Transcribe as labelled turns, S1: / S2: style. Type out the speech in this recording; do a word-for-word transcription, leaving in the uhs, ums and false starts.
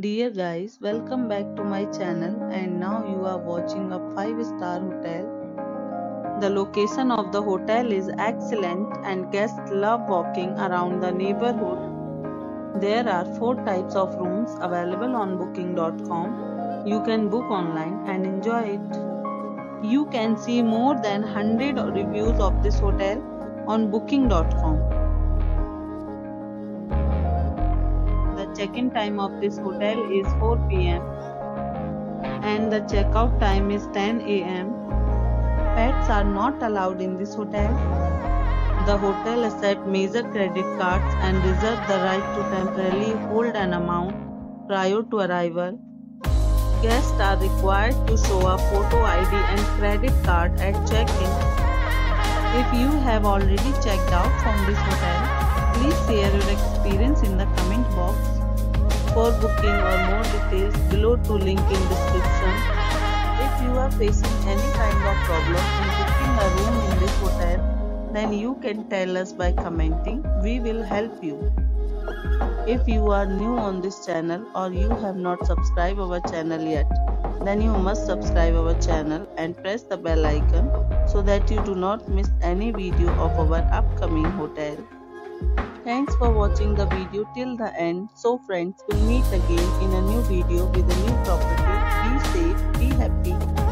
S1: Dear guys, welcome back to my channel and now you are watching a five star hotel. The location of the hotel is excellent and guests love walking around the neighborhood. There are four types of rooms available on booking dot com. You can book online and enjoy it. You can see more than one hundred reviews of this hotel on booking dot com. The check-in time of this hotel is four p m and the checkout time is ten a m Pets are not allowed in this hotel. The hotel accepts major credit cards and reserves the right to temporarily hold an amount prior to arrival. Guests are required to show a photo I D and credit card at check-in. If you have already checked out from this hotel, please share your experience in the comment box. For booking or more details, below to link in description. If you are facing any kind of problem in booking a room in this hotel, then you can tell us by commenting. We will help you. If you are new on this channel or you have not subscribed our channel yet, then you must subscribe our channel and press the bell icon so that you do not miss any video of our upcoming hotel. Thanks for watching the video till the end. So friends, will meet again in a new video with a new property. Be safe, be happy.